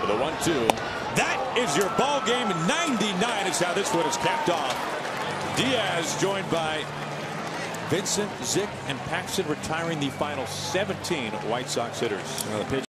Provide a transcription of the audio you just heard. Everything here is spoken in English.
For the 1-2. That is your ball game. 99 is how this one is capped off. Diaz joined by Vincent, Zick, and Paxton retiring the final 17 White Sox hitters. Well, the pitch